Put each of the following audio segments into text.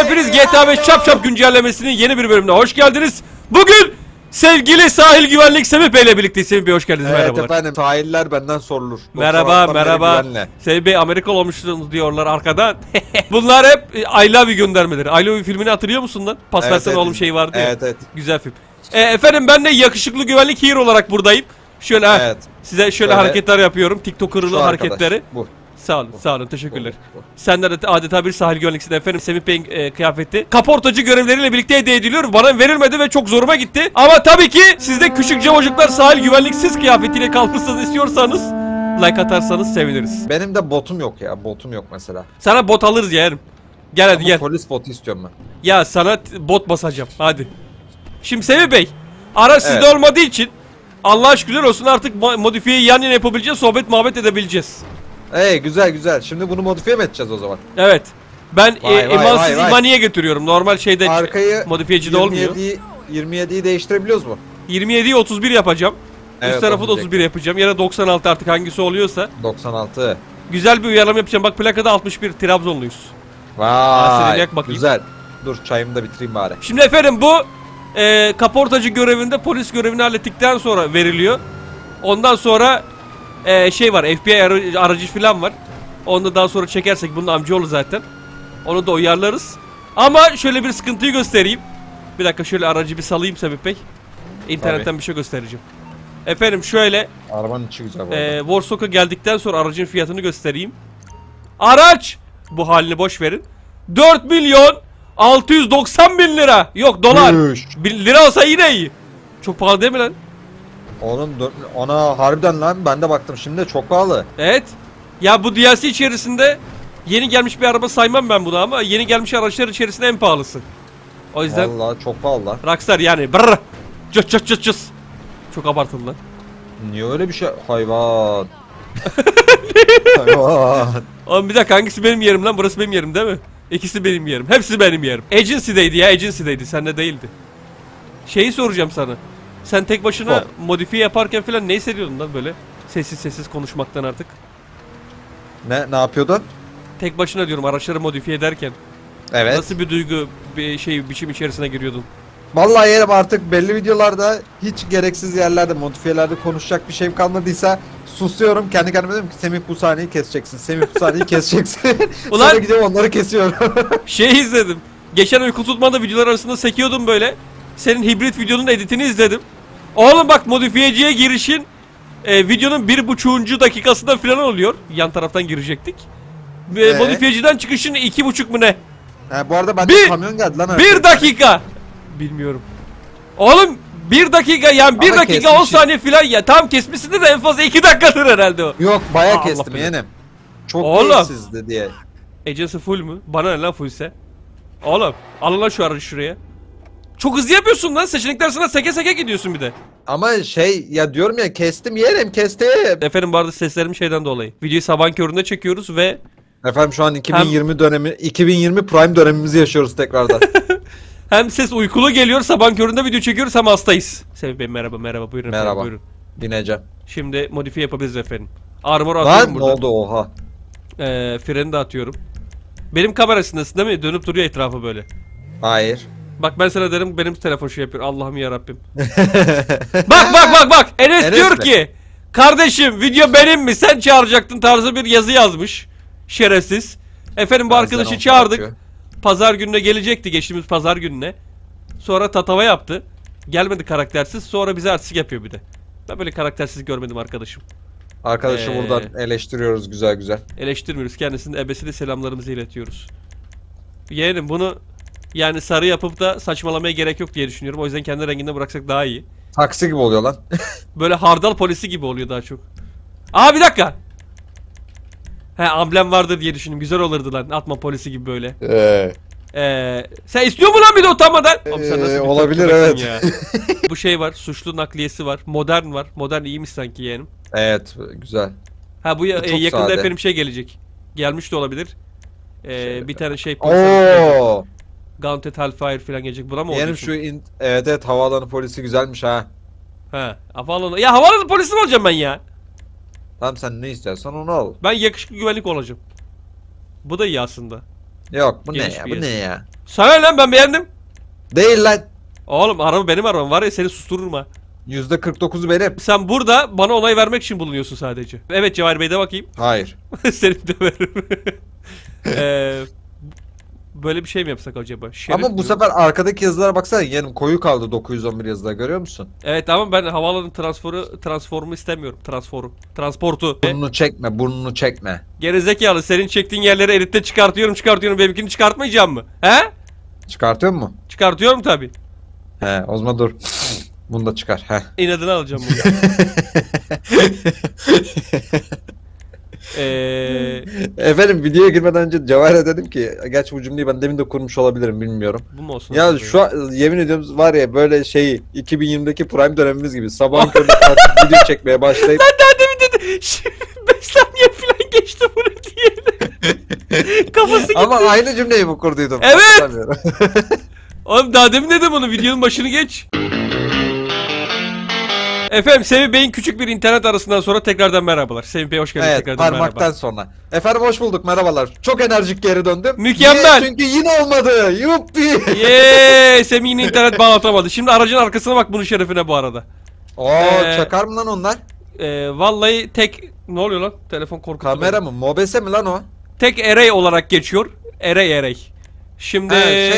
hepiniz GTA 5 çap güncellemesinin yeni bir bölümüne hoş geldiniz. Bugün sevgili sahil güvenlik Semih Bey ile birlikteyiz. Semih Bey hoş geldiniz. Evet, merhabalar. efendim, sahiller benden sorulur. Merhaba. Semih Bey Amerikalı olmuşsunuz diyorlar arkadan. Bunlar hep I Love You göndermeleri. I Love You filmini hatırlıyor musun lan? Pas evet, versene evet. oğlum şey vardı ya. Evet. Güzel film. Efendim ben de yakışıklı güvenlik hero olarak buradayım. Şöyle Evet. size şöyle hareketler yapıyorum. TikToker'lı hareketleri. Bu. Sağ olun, teşekkürler. Senden de adeta bir sahil güvenliksin efendim. Semih Bey'in kıyafeti kaportacı görevleriyle birlikte hediye ediliyor. Bana verilmedi ve çok zoruma gitti. Ama tabii ki siz de küçük cavacıklar sahil güvenliksiz kıyafetiyle kalkmışsınız istiyorsanız like atarsanız seviniriz. Benim de botum yok ya. Botum yok mesela. Sana bot alırız yeğenim. Gel hadi gel. Polis botu istiyorum ben. Ya sana bot basacağım hadi. Şimdi Semih Bey, araç sizde Evet. olmadığı için Allah'a şükürler olsun artık modifiyeyi yan yana yapabileceğiz, sohbet muhabbet edebileceğiz. Güzel. Şimdi bunu modifiye mi edeceğiz o zaman? Evet. Ben Vay. imaniye götürüyorum. Normal şeyde Arkayı modifiyeci de olmuyor. 27'yi değiştirebiliyoruz mu? 27'yi 31 yapacağım. Evet, Üst tarafı da 31 yapacağım. Ya da 96 artık hangisi oluyorsa. 96. Güzel bir uyarlama yapacağım. Bak plakada 61 Trabzonluyuz. Vay. yak bakayım. Güzel. Dur çayımı da bitireyim bari. Şimdi efendim bu kaportacı görevinde polis görevini hallettikten sonra veriliyor. Ondan sonra şey var, FBI aracı falan var. Onu da daha sonra çekersek, bunun amcaoğlu zaten. Onu da uyarlarız. Ama şöyle bir sıkıntıyı göstereyim. Bir dakika şöyle aracı bir salayım Semih Bey. İnternetten bir şey göstereceğim. Efendim şöyle Arabanın içi güzel bu arada. Warsock'a geldikten sonra aracın fiyatını göstereyim. Araç, bu halini boş verin, 4 milyon 690 bin lira. Yok dolar. 1 lira olsa yine iyi. Çok pahalı değil mi lan? Oğlum ona harbiden lan, ben de baktım şimdi, çok pahalı. Evet. Ya bu DLC içerisinde yeni gelmiş bir araba saymam ben bunu, ama yeni gelmiş araçlar içerisinde en pahalısı. O yüzden Vallahi çok pahalı lan. Rockstar yani brrr, cıs. Çok abartılı lan. Niye öyle bir şey? Hayvan. Hayvan. Oğlum bir dakika, hangisi benim yerim lan? Burası benim yerim değil mi? İkisi benim yerim. Hepsi benim yerim. Agency'deydi ya, Agency'deydi. Sende değildi. Şeyi soracağım sana. Sen tek başına modifiye yaparken falan ne hissediyordun lan böyle? Sessiz konuşmaktan artık. Ne yapıyordun? Tek başına diyorum, araçları modifiye ederken. Evet. Nasıl bir duygu, bir biçim içerisine giriyordun? Vallahi yerim, artık belli videolarda hiç gereksiz yerlerde, modifiyelerde konuşacak bir şeyim kalmadıysa susuyorum. Kendi kendime diyorum ki Semih bu sahneyi keseceksin. Semih bu sahneyi keseceksin. Ulan, sonra gidiyorum onları kesiyorum. Şey izledim. Geçen uyku tutmada videolar arasında sekiyordum böyle. Senin hibrit videonun editini izledim. Oğlum bak, modifiyeciye girişin videonun 1,5. dakikasında falan oluyor. Yan taraftan girecektik. Modifiyeciden çıkışın 2,5 mu ne? Bu arada bende kamyon geldi lan. 1 dakika. Bilmiyorum. Oğlum 1 dakika, yani 1 dakika kesmişim. 10 saniye falan ya. Tam kesmişsindir de en fazla 2 dakikadır herhalde o. Yok bayağı Allah kestim bilir. yeğenim. Çok Oğlum. keyifsizdi diye. Agency full mü? Bana ne lan fullse? Oğlum al lan şu aracı şuraya. Çok hızlı yapıyorsun lan. Seçenekler sana seke gidiyorsun bir de. Ama şey ya, diyorum ya, kestim kestim. Efendim bu arada seslerim şeyden dolayı. Videoyu sabahın köründe çekiyoruz ve efendim şu an 2020 Prime dönemimizi yaşıyoruz tekrardan. hem ses uykulu geliyor, sabahın köründe video çekiyoruz, hem hastayız. Semih Bey merhaba buyurun. Merhaba. Efendim, buyurun. Bineceğim. Şimdi modifiye yapabiliriz efendim. Armor atıyorum lan burada. ne oldu oha. Freni de atıyorum. Benim kamerasındasın değil mi? Dönüp duruyor etrafı böyle. Hayır. Bak ben sana derim, benim telefon şey yapıyor. Allah'ım yarabbim. bak. Enes diyor ki kardeşim video benim mi? Sen çağıracaktın tarzı bir yazı yazmış. Şerefsiz. Efendim bu arkadaşı çağırdık. Pazar gününe gelecekti, geçtiğimiz pazar gününe. Sonra tatava yaptı. Gelmedi karaktersiz. Sonra bize artistik yapıyor bir de. Ben böyle karaktersiz görmedim arkadaşım. Arkadaşı buradan eleştiriyoruz güzel. Eleştirmiyoruz. Kendisinin ebesine selamlarımızı iletiyoruz. Yeğenim bunu yani sarı yapıp da saçmalamaya gerek yok diye düşünüyorum. O yüzden kendi renginde bıraksak daha iyi. Taksi gibi oluyor lan. Böyle hardal polisi gibi oluyor daha çok. Aa bir dakika. Amblem vardır diye düşündüm. Güzel olurdu lan. Atma polisi gibi böyle. Sen istiyor mu lan bir de utanmadan? Olabilir evet. Ya. Bu şey var. Suçlu nakliyesi var. Modern var. Modern iyiymiş sanki yeğenim. Evet güzel. Bu yakında sade. efendim şey gelecek. Gelmiş de olabilir. Bir tane şey. Ooo. Gauntlet Hellfire falan gelecek. Buna mı oldu? Yeğenim şu evet havaalanı polisi güzelmiş ha. Havaalanı. Ya havaalanı polisi mi olacağım ben ya? Tamam sen ne istersen onu al. Ben yakışıklı güvenlik olacağım. Bu da iyi aslında. Yok bu Geniş ne ya? bir Bu yer. ne ya? Sana ne lan, ben beğendim. Değil lan. Oğlum araba benim arabam var ya, seni sustururum ha. %49'u benim. Sen burada bana onay vermek için bulunuyorsun sadece. Evet Cevahir Bey de bakayım. Hayır. Seni de veririm. Böyle bir şey mi yapsak acaba? Şerif Ama bu diyorum. sefer arkadaki yazılara baksana, yerim koyu kaldı 911 yazıda, görüyor musun? Evet ama ben havaalanı transformu istemiyorum. Transportu. Burnunu çekme, burnunu çekme. Gerizekalı, senin çektiğin yerleri editte çıkartıyorum. Benimkini çıkartmayacağım mı? He? Çıkartıyor mu? Çıkartıyorum tabi. He, o zaman dur. Bunu da çıkar. He. İnadına alacağım bunu. Efendim, videoya girmeden önce Cevahir'e dedim ki, gerçi bu cümleyi ben demin de kurmuş olabilirim, bilmiyorum. Bu mu olsun? Ya şu an yemin ediyorum var ya, böyle şey 2020'deki prime dönemimiz gibi sabahın köründe kalkıp video çekmeye başlayıp. Ben daha demin dedi. 5 saniye falan geçti bunu diye. Kafası gitti. Ama aynı cümleyi mi kurduydum? Evet. Hatırlamıyorum. Oğlum daha demin dedim bunu, videonun başını geç. Efendim Semih Bey'in küçük bir internet arasından sonra tekrardan merhabalar. Semih Bey hoş geldiniz, Evet, tekrardan parmaktan merhaba. sonra. Efendim hoş bulduk, merhabalar. Çok enerjik geri döndüm. Mükemmel. Niye? Çünkü yine olmadı. Yuppi. Yeee, Semih yine internet bağlatamadı. Şimdi aracın arkasına bak bunun şerefine bu arada. Oo, çakar mı lan onlar? Vallahi tek, ne oluyor lan? Telefon korkuttu. Kamera mı? Mobese mi lan o? Tek array olarak geçiyor. Array. Şimdi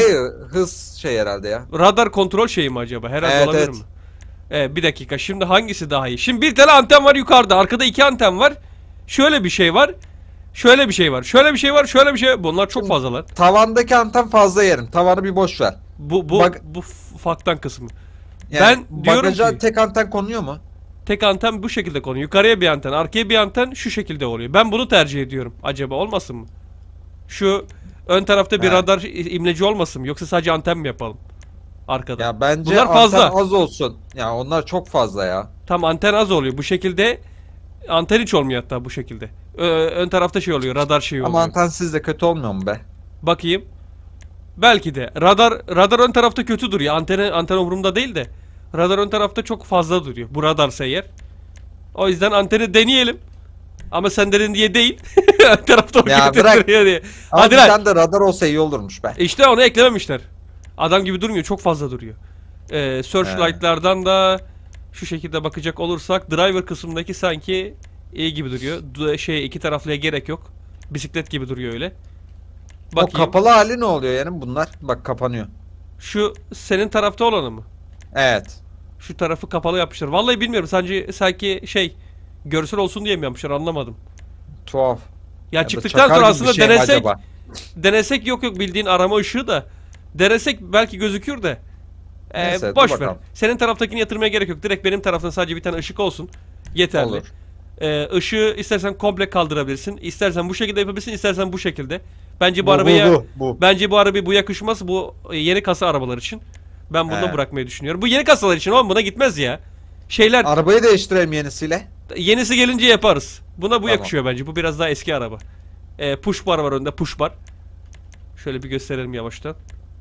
Hız şey herhalde ya. radar kontrol şeyi mi acaba? Herhalde Evet, olabilir evet. mi? Bir dakika, şimdi hangisi daha iyi? Şimdi bir tane anten var yukarıda. Arkada 2 anten var. Şöyle bir şey var. Şöyle bir şey var. Şöyle bir şey var. Şöyle bir şey var. Bunlar çok fazla lan. Tavandaki anten fazla yerim. Tavanı bir boş ver. Bu faktan kısmı. Yani Ben diyorum bagaja ki tek anten konuyor mu? tek anten bu şekilde konuyor. Yukarıya bir anten, arkaya bir anten şu şekilde oluyor. Ben bunu tercih ediyorum. Acaba olmasın mı? Şu ön tarafta bir He. radar imleci olmasın mı? Yoksa sadece anten mi yapalım? Arkada. Ya bence Bunlar fazla. anten az olsun. Ya onlar çok fazla ya. Tam anten az oluyor. Bu şekilde anten hiç olmuyor hatta bu şekilde. Ön tarafta şey oluyor. Radar şeyi oluyor. Ama antensiz de kötü olmuyor mu be? Bakayım. Belki de. Radar ön tarafta kötü duruyor. Anten umurumda değil de. Radar ön tarafta çok fazla duruyor. Bu radarsa eğer. O yüzden anteni deneyelim. Ama sen dedin diye değil. Ön tarafta o Ya kötü bırak. duruyor diye. Ama Hadi bir lan. tane de radar olsa iyi olurmuş be. İşte onu eklememişler. Adam gibi durmuyor. Çok fazla duruyor. Searchlight'lardan da şu şekilde bakacak olursak driver kısmındaki sanki iyi gibi duruyor. İki taraflıya gerek yok. Bisiklet gibi duruyor öyle. O Bakayım. kapalı hali ne oluyor yani bunlar? Bak kapanıyor. Şu senin tarafta olanı mı? Evet. Şu tarafı kapalı yapmışlar. Vallahi bilmiyorum. Sanki görsel olsun diye mi yapmışlar, anlamadım. Tuhaf. Ya da çıktıktan çakar sonra gibi bir aslında şey mi acaba? denesek yok bildiğin arama ışığı da. Denesek belki gözükür de. Neyse, dur Boş ver. bakalım. Senin taraftakini yatırmaya gerek yok. Direkt benim taraftan sadece bir tane ışık olsun. Yeterli. Olur. Işığı istersen komple kaldırabilirsin. İstersen bu şekilde yapabilirsin, istersen bu şekilde. Bence bu, Bu, arabaya bu. bence bu arabaya bu yakışmaz. Bu yeni kasa arabalar için. Ben bunu He. bırakmayı düşünüyorum. Bu yeni kasalar için oğlum, buna gitmez ya. Şeyler Arabayı değiştirelim yenisiyle. yenisi gelince yaparız. Buna bu Tamam. yakışıyor bence. Bu biraz daha eski araba. Push bar var önde, push bar. Şöyle bir gösterelim yavaştan.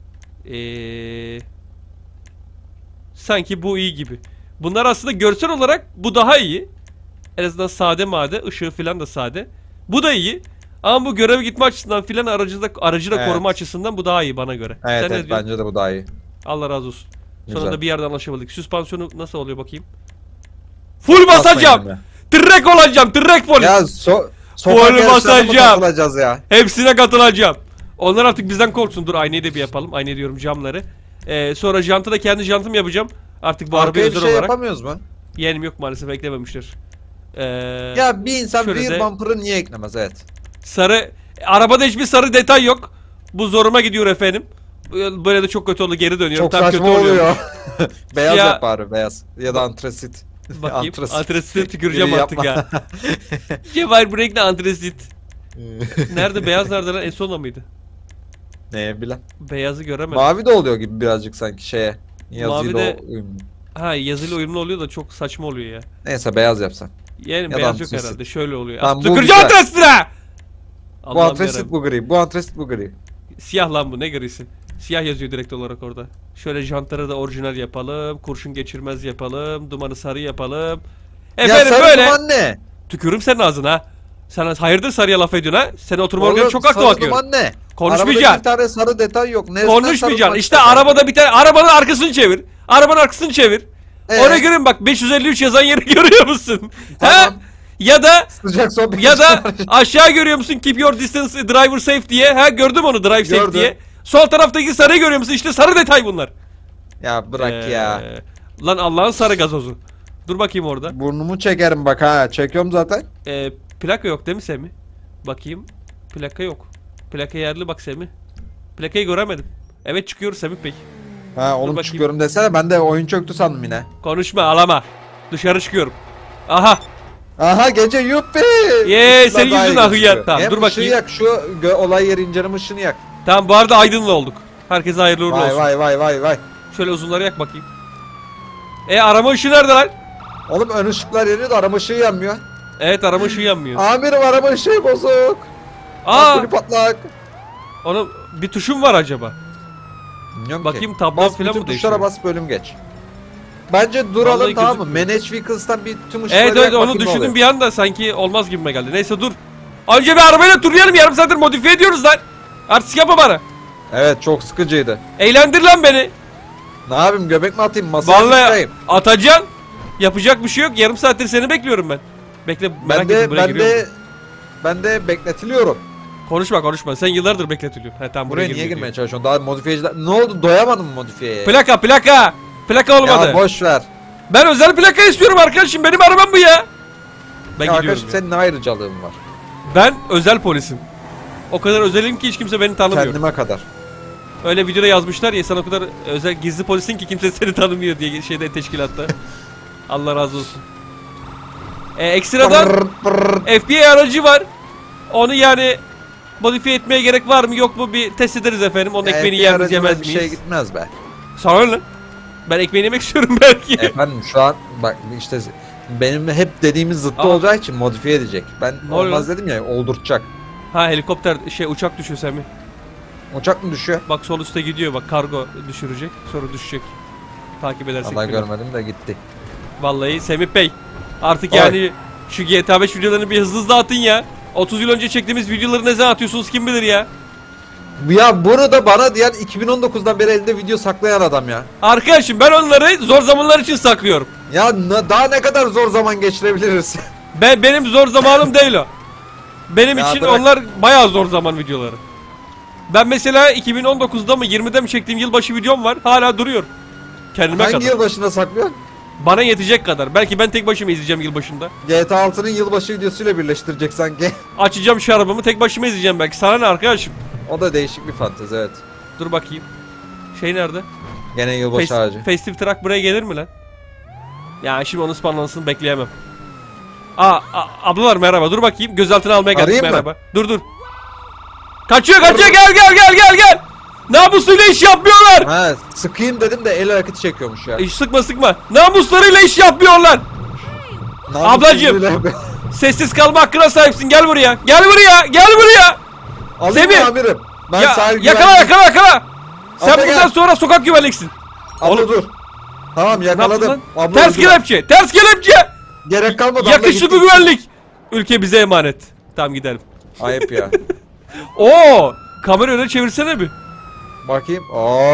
Sanki bu iyi gibi. Bunlar aslında görsel olarak bu daha iyi. En azından sade made, ışığı filan da sade. Bu da iyi. Ama bu göreve gitme açısından filan aracı da Evet. koruma açısından bu daha iyi bana göre. Evet, Sen ne evet diyorsun? bence de bu daha iyi. Allah razı olsun. Güzel. Sonra da bir yerden anlaşabildik. Süspansiyonu nasıl oluyor bakayım? Full basacağım. Basmayın Trek olacağım. Trek polis. Ya sokak Full yarışlarına mı basacağım. katılacağız ya? Hepsine katılacağım. Onlar artık bizden korksun. Dur aynayı da bir yapalım. Aynı diyorum, camları. Sonra jantı da kendi jantım yapacağım. Artık bu arabaya Arkaya bir özel şey olarak. yapamıyoruz mu? Yeğenim yok maalesef, eklememişler. Ya bir insan şöyle rear de bumper'ı niye eklemez, evet. sarı. Arabada hiçbir sarı detay yok. Bu zoruma gidiyor efendim. Böyle de çok kötü oldu, geri dönüyorum. Çok Tam kötü saçma oluyor. oluyor. Beyaz Ya- yap bari, beyaz. Ya da antrasit. Bakayım. Antrasit. Antrasite tüküreceğim Biri artık yapma. ya. Cevahir Break'le antrasit. Nerede? Beyaz nerede lan? En sonda mıydı? Neye bilen. Beyazı göremedim. Mavi de oluyor gibi birazcık sanki şeye. Yazıyla Mavide- uyumlu. Ha, yazıyla uyumlu oluyor da çok saçma oluyor ya. Neyse beyaz yapsan. Yani Ya da beyaz yok antrasit. herhalde. Şöyle oluyor. Tamam, bu Tüküreceğim güzel. antrasitine! Bu Allah'ım antrasit yarabbim. bu gri. Bu antrasit bu gri. Siyah lan bu, ne grisi? Siyah yazıyor direkt olarak orada. Şöyle jantları da orijinal yapalım. Kurşun geçirmez yapalım. Dumanı sarı yapalım. Efendim ya sarı böyle. duman ne? Tükürürüm senin ağzına ha. Sen hayırdır sarıya laf ediyorsun ha? Senin oturma organı Oğlum, çok aklı sarı bakıyor. duman ne? Arabada Konuşmayacaksın. bir tane sarı detay yok. Nesne Konuşmayacaksın. sarı İşte detay. arabada bir tane arabanın arkasını çevir. Arabanın arkasını çevir. Oraya Evet. görün bak 553 yazan yeri görüyor musun? Tamam. He? Ya da Sıcak sohbet ya da çıkar. aşağı görüyor musun? Keep your distance driver safe diye. Ha gördüm onu drive safe Gördüm. diye. Sol taraftaki sarıyı görüyor musun? İşte sarı detay bunlar. Ya bırak ya. Lan Allah'ın sarı gazozu. Dur bakayım orada. Burnumu çekerim bak ha. Çekiyorum zaten. Plaka yok değil mi Semih? Bakayım. Plaka yok. Plaka yerli bak Semih. Plakayı göremedim. Evet çıkıyoruz Semih Bey. Ha oğlum bakayım. çıkıyorum desene, ben de oyun çöktü sandım yine. Konuşma alama. Dışarı çıkıyorum. Aha. Aha gece yuppi. Yee, Işıklar senin daha yüzün iyi ahı gözüküyor. ya. Tamam, Hem dur ışığı bakayım. yak şu olay yeri inceleme ışığını yak. Tamam bu arada Aydınlı olduk. Herkese hayırlı uğurlu Vay olsun. vay vay vay vay. Şöyle uzunları yak bakayım. Arama ışığı nerede lan? Oğlum ön ışıklar yanıyor da araba ışığı yanmıyor. Evet arama ışığı yanmıyor. Amirim araba ışığı bozuk. Aa, Ampulü patlak. onun bir tuşum var acaba. Bilmiyorum Bakayım ki. tablo Bas falan bütün mı tuşlara değişiyor? bas bölüm geç. Bence duralım Vallahi tamam mı? gözükmüyor. Manage Vehicles'tan bir tüm ışıkları Evet evet yak onu bakayım ne düşündüm oluyor. bir anda sanki olmaz gibime geldi. Neyse dur. Önce bir arabayla turlayalım, yarım saattir modifiye ediyoruz lan. Artistik yapma bana. Evet çok sıkıcıydı. Eğlendir lan beni. Ne yapayım, göbek mi atayım, masaya mı Vallahi çıkayım? atacaksın. Yapacak bir şey yok. Yarım saattir seni bekliyorum ben. Bekle merak ettim buraya giriyorum. Ben de bekletiliyorum. Konuşma. Sen yıllardır bekletiliyorsun. He tamam Buraya niye girmeye girmeye çalışıyorsun? Daha modifiyeciler... Ne oldu, doyamadın mı modifiyeye? Plaka. Plaka olmadı. Ya boş ver. Ben özel plaka istiyorum arkadaşım. Benim arabam bu ya. Ben Ya gidiyorum. arkadaşım senin ne ayrıcalığın var? Ben özel polisim. O kadar özelim ki hiç kimse beni tanımıyor. Kendime kadar. Öyle videoda yazmışlar ya sen o kadar özel gizli polisin ki kimse seni tanımıyor diye şeyde teşkilatta. Allah razı olsun. Ekstradan Pırr, pırr. FBI aracı var. Onu yani modifiye etmeye gerek var mı yok mu bir test ederiz efendim. Onun ekmeğini FBI yer miyiz aracına yemez bir miyiz? şey gitmez be. Sana ne lan? Ben ekmeğini yemek istiyorum belki. Efendim şu an bak işte benim hep dediğimiz zıttı Aa. olacağı için modifiye edecek. Ben Ne oluyor olmaz dedim ya, oldurtacak. Ha helikopter uçak düşüyor Semih. Uçak mı düşüyor? Bak sol üstte gidiyor bak kargo düşürecek sonra düşecek. Takip edersek. Allah filan. görmedim de gitti. Vallahi Semih Bey artık Oy. yani şu GTA 5 videolarını bir hızlı atın ya. 30 yıl önce çektiğimiz videoları ne zaman atıyorsunuz kim bilir ya. Ya bunu da bana diyen 2019'dan beri elinde video saklayan adam ya. Arkadaşım ben onları zor zamanlar için saklıyorum. Ya daha ne kadar zor zaman geçirebiliriz? Benim zor zamanım değil o. Benim Ya için bırak. onlar bayağı zor zaman videoları. Ben mesela 2019'da mı 20'de mi çektiğim yılbaşı videom var hala duruyor. Kendime Hangi kadar. yılbaşında saklıyorsun? Bana yetecek kadar. Belki ben tek başıma izleyeceğim yılbaşında. GTA 6'nın yılbaşı videosuyla birleştirecek sanki. Açacağım şu arabamı tek başıma izleyeceğim belki. Sana ne arkadaşım? O da değişik bir fantezi, evet. Dur bakayım. Şey nerede? Gene yılbaşı ağacı. Festive Truck buraya gelir mi lan? Ya şimdi onun spawnlansın bekleyemem. Ablalar merhaba dur bakayım gözaltına almaya geldik Arayayım mı? merhaba. Dur. Kaçıyor gel. Namusuyla iş yapmıyorlar. Ha, sıkayım dedim de el hareketi çekiyormuş ya. Sıkma. Namuslarıyla iş yapmıyorlar. Namus ablacığım. yüzüyle- Sessiz kalma hakkına sahipsin gel buraya. Gel buraya. Alayım Semih. mı amirim? Ben Ya, sahil yakala. Sen Abla bundan gel. sonra sokak güvenliksin. Abla Oğlum. dur. Tamam Ne yaptın yakaladım. lan? Abla Ters öldü bak. kelepçe. Gerek kalmadı. abla Yakışıklı gitti. güvenlik. Ülke bize emanet. Tamam gidelim. Ayıp ya. Oo, kamera öne çevirsene bir. Bakayım.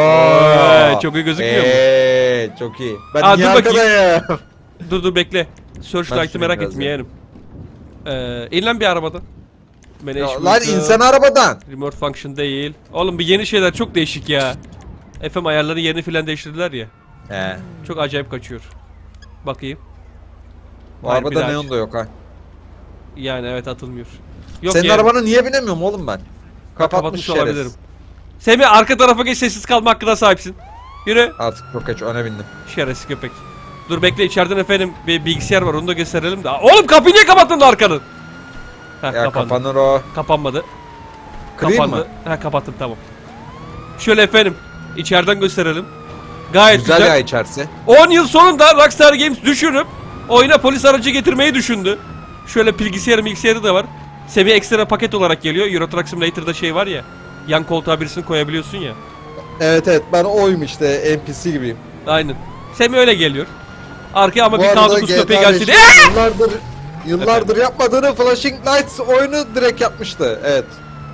Çok iyi gözükmüyor mu? Çok iyi. Ben Aa, niye dur bakayım. arkadayım? Dur bekle. Searchlight'ı süreyim merak biraz ettim ya. yeğenim. İn lan bir arabadan. Ya, lan insan arabadan. Remote function değil. Oğlum bir yeni şeyler çok değişik ya. FM ayarları yerini filan değiştirdiler ya. He. Çok acayip kaçıyor. Bakayım. Bu Hayır, arabada bir neon da yok ha. Yani evet atılmıyor. Yok Senin yeğenim. arabana niye binemiyorum oğlum ben? Kapatmış Kapatmış olabilirim. şerefsiz. Semih arka tarafa geç sessiz kalma hakkına sahipsin. Yürü. Artık çok geç öne bindim. Şerefsiz köpek. Dur bekle içeriden efendim bir bilgisayar var onu da gösterelim de. Oğlum kapıyı niye kapattın da arkanı? Heh, Ya kapandı. kapanır o. Kapanmadı. Kırayım Kapandı. mı? Ha kapattım tamam. Şöyle efendim içeriden gösterelim. Gayet Güzel güzel. ya içerisi. 10 yıl sonunda Rockstar Games düşünüp oyuna polis aracı getirmeyi düşündü. Şöyle bilgisayarı da var. Seviye ekstra paket olarak geliyor. Euro Truck Simulator'da şey var ya. Yan koltuğa birisini koyabiliyorsun ya. Evet ben oyum işte, NPC gibiyim. Aynen. Semih öyle geliyor. Arkaya ama Bu bir arada kaldırmış köpeği GTA gelsin. 5 yıllardır yapmadığını Flashing Lights oyunu direkt yapmıştı. Evet.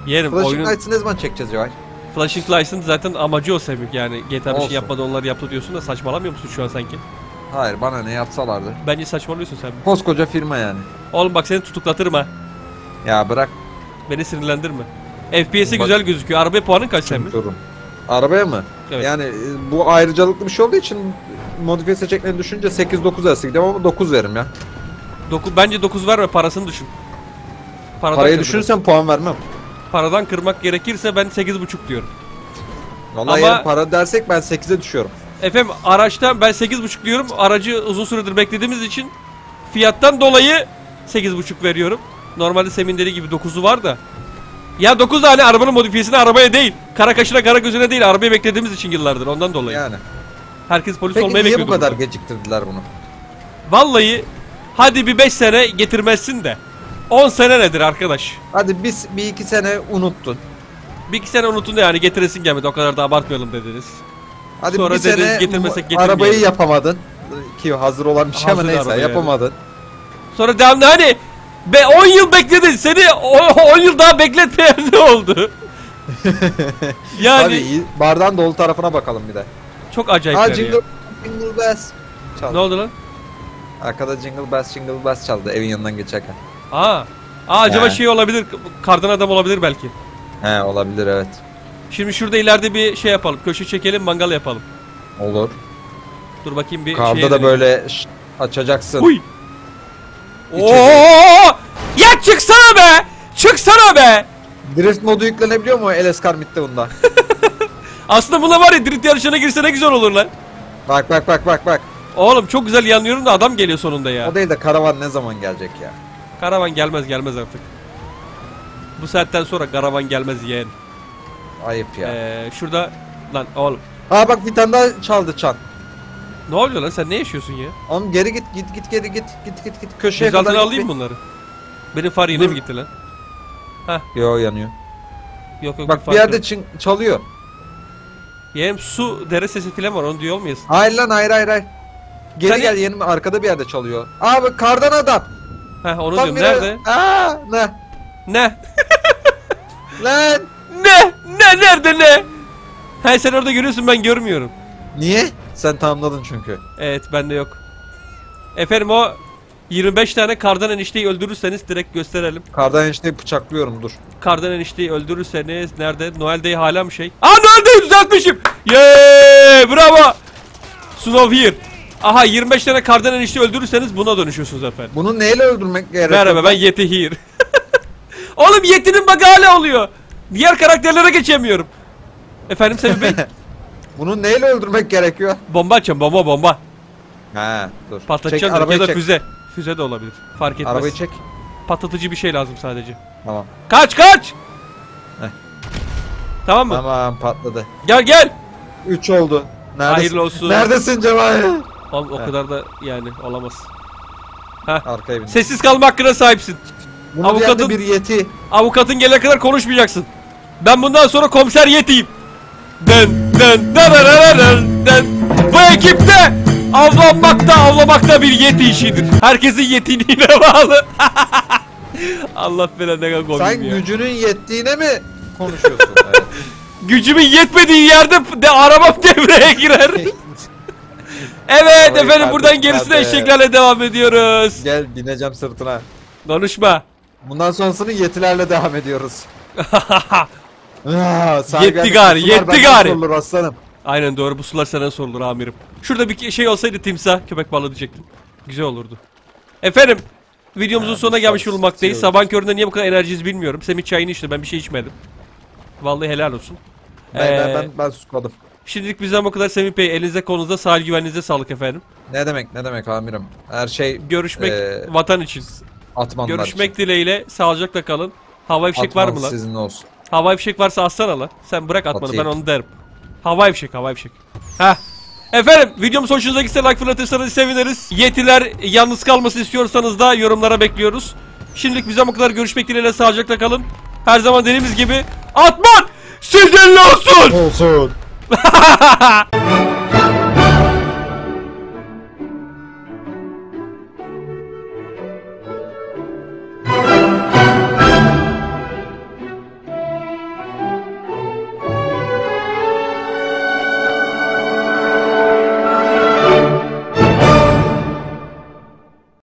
Yerim Flashing oyunun Lights'ı ne zaman çekeceğiz ya? Flashing Lights'ın zaten amacı o Semih yani. GTA 5'i Olsun. yapmadı onlar yaptı diyorsun da saçmalamıyor musun şu an sanki? Hayır, bana ne yapsalardı. Bence saçmalıyorsun sen. Koskoca firma yani. Oğlum bak seni tutuklatırım ha. Ya bırak. Beni sinirlendirme. FPS'i Bak- güzel gözüküyor. Arabaya puanın kaç Semih? Durum. Arabaya mı? Evet. Yani bu ayrıcalıklı bir şey olduğu için modifiye seçeneklerini düşünce 8-9 arası gidiyorum ama 9 veririm ya. Bence 9 verme, parasını düşün. Paradan Parayı kır biraz. düşünürsem puan vermem. Paradan kırmak gerekirse ben 8,5 diyorum. Vallahi Ama- eğer para dersek ben 8'e düşüyorum. Efendim araçtan ben 8,5 diyorum. Aracı uzun süredir beklediğimiz için fiyattan dolayı 8,5 veriyorum. Normalde Semih'in dediği gibi 9'u var da. Ya 9 da hani arabanın modifiyesine arabaya değil. Kara kaşına kara gözüne değil. Arabayı beklediğimiz için yıllardır ondan dolayı. Yani. Herkes polis Peki olmayı niye bu bekliyordu kadar burada. geciktirdiler bunu? Vallahi hadi bir 5 sene getirmezsin de 10 sene nedir arkadaş? Hadi biz bir iki sene unuttun. Bir iki sene unutun da yani getiresin gelmedi, o kadar da abartmayalım dediniz. Hadi Sonra bir sene dediniz getirmesek getirmeyelim. arabayı yapamadın. Ki hazır olan bir şey ama Hazır neyse araba yani. yapamadın. Sonra devamlı hani 10 yıl bekledin, seni 10 yıl daha bekletmeyen ne oldu? Yani Tabii iyi. Bardağın dolu tarafına bakalım bir de. çok acayip Ha ya. jingle bells çaldı. Ne oldu lan? Arkada jingle bells çaldı evin yanından geçerken. Acaba He. şey olabilir, kardan adam olabilir belki. He olabilir evet. Şimdi şurada ileride bir şey yapalım, köşe çekelim, mangal yapalım. Olur. Dur bakayım bir Karda şeye da deneyim. böyle açacaksın. Uy! İçeri. Oo! Ya çıksana be! Çıksana be! Drift modu yüklenebiliyor mu LS Karmit'te bunda? Aslında buna var ya, drift yarışına girse ne güzel olur lan. Bak. Oğlum çok güzel yanıyorum da adam geliyor sonunda ya. O değil de karavan ne zaman gelecek ya? Karavan gelmez artık. Bu saatten sonra karavan gelmez yeğen. Ayıp ya. Şurada lan oğlum. Aa bak bir tane daha çaldı çan. Ne oluyor lan, sen ne yaşıyorsun ya? Oğlum geri git geri git köşeye Gözaltına kadar alayım bunları. Benim far yine Dur. mi gitti lan? Yo yanıyor. Yok Bak bir far yerde yok. çalıyor. Yeğenim su dere sesi filan var, onu diyor olmayasın. Hayır lan hayır. Geri Sen- gel yeğenim arkada bir yerde çalıyor. Aa bak kardan adam. Onu Tam diyorum, bir- nerede? Aa ne? Ne? Lan. Nerede ne? He sen orada görüyorsun, ben görmüyorum. Niye? Sen tamamladın çünkü. Evet, bende yok. Efendim o 25 tane kardan enişteyi öldürürseniz direkt gösterelim. Kardan enişteyi bıçaklıyorum dur. Kardan enişteyi öldürürseniz nerede? Noel Day hala mı şey? Noel Day düzeltmişim. Yeee bravo. Snow here. Aha 25 tane kardan enişteyi öldürürseniz buna dönüşüyorsunuz efendim. Bunu neyle öldürmek gerekiyor? Merhaba, ben Yeti here. Oğlum Yeti'nin bak hala oluyor. Diğer karakterlere geçemiyorum. Efendim Semih Bey? Bunu neyle öldürmek gerekiyor? Bomba açacağım, bomba. He dur. Patlatacağım Çek, arabayı ya da çek. füze. Füze de olabilir. Fark etmez. Arabayı çek. Patlatıcı bir şey lazım sadece. Tamam. Kaç! Heh. Tamam mı? Tamam patladı. Gel! 3 oldu. Neredesin? Hayırlı olsun. Neredesin Cemal? Oğlum, o Heh. kadar da yani olamaz. Arkaya bin. Sessiz kalma hakkına sahipsin. Bunu avukatın- diyen de bir yeti. Avukatın gelene kadar konuşmayacaksın. Ben bundan sonra komiser Yeti'yim. Den. Bu ekipte avlamakta bir Yeti işidir. Herkesin yeteneğine bağlı. Allah belanı, ne kadar komik Sen ya. gücünün yettiğine mi konuşuyorsun? Evet. Gücümün yetmediği yerde de arabam devreye girer. Evet Arabayı efendim, buradan gerisine kardeşim, eşeklerle devam ediyoruz. Gel bineceğim sırtına. Konuşma. Bundan sonrasını yetilerle devam ediyoruz. Yetti gari. Sorulur aslanım. Aynen doğru, bu sular sana sorulur amirim. Şurada bir şey olsaydı timsah, köpek balığı diyecektim. Güzel olurdu. Efendim videomuzun sonuna gelmiş bulunmaktayız. Sabah köründe niye bu kadar enerjiyiz bilmiyorum. Semih çayını içti, ben bir şey içmedim. Vallahi helal olsun. Ben sukladım. Şimdilik bizden bu kadar Semih Bey. Elinize kolunuza, sahil güvenliğinize sağlık efendim. Ne demek amirim. Her şey Görüşmek Ee, vatan için. atmanlar Görüşmek için. dileğiyle, sağlıcakla kalın. Hava fişek var Atman mı lan? sizin olsun. Hava fişek varsa atsana lan. Sen bırak atmanı, Atayım. ben onu derim. Hava fişek. Heh. Efendim videomuz hoşunuza gitse like fırlatırsanız seviniriz. Yetiler yalnız kalmasını istiyorsanız da yorumlara bekliyoruz. Şimdilik bizden bu kadar, görüşmek dileğiyle, sağlıcakla kalın. Her zaman dediğimiz gibi atman sizinle olsun. Olsun.